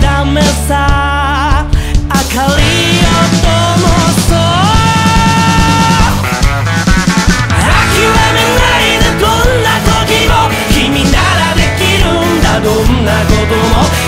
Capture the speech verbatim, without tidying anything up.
ダメさ明かりを灯そう諦めないでどんな時も君ならできるんだどんなことも